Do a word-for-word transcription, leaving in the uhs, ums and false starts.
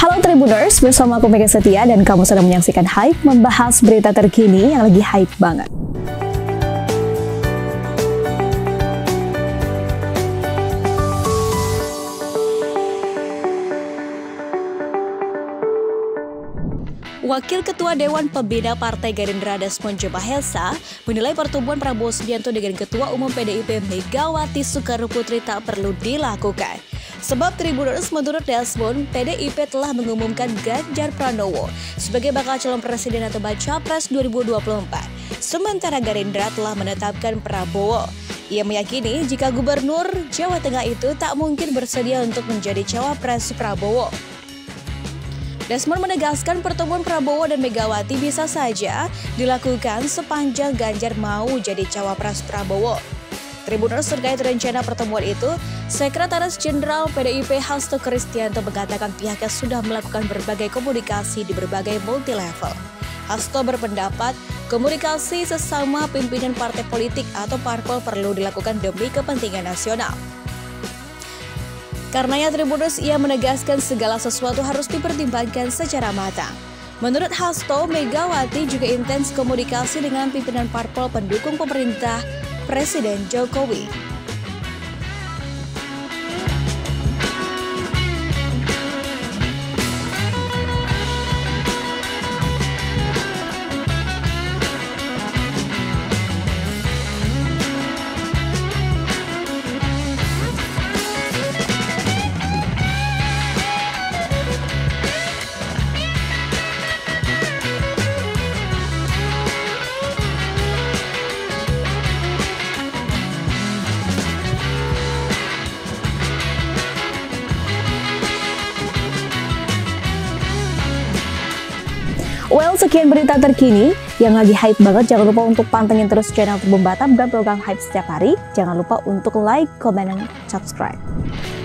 Halo Tribuners, bersama aku Mega Setia dan kamu sedang menyaksikan Hype, membahas berita terkini yang lagi hype banget. Wakil Ketua Dewan Pembina Partai Gerindra Desmond J. Mahesa menilai pertemuan Prabowo Subianto dengan Ketua Umum P D I P Megawati Soekarnoputri tak perlu dilakukan. Sebab Tribuners, menurut Desmond, P D I P telah mengumumkan Ganjar Pranowo sebagai bakal calon presiden atau baca pres dua ribu dua puluh empat. Sementara Gerindra telah menetapkan Prabowo. Ia meyakini jika Gubernur Jawa Tengah itu tak mungkin bersedia untuk menjadi cawapres Prabowo. Desmond menegaskan pertemuan Prabowo dan Megawati bisa saja dilakukan sepanjang Ganjar mau jadi cawapres Prabowo. Tribuners, terkait rencana pertemuan itu, Sekretaris Jenderal P D I P Hasto Kristianto mengatakan pihaknya sudah melakukan berbagai komunikasi di berbagai multi level. Hasto berpendapat komunikasi sesama pimpinan partai politik atau parpol perlu dilakukan demi kepentingan nasional. Karenanya Tribuners, ia menegaskan segala sesuatu harus dipertimbangkan secara matang. Menurut Hasto, Megawati juga intens komunikasi dengan pimpinan parpol pendukung pemerintah Presiden Jokowi. Well, sekian berita terkini yang lagi hype banget. Jangan lupa untuk pantengin terus channel Tribun Batam dan program hype setiap hari. Jangan lupa untuk like, comment, dan subscribe.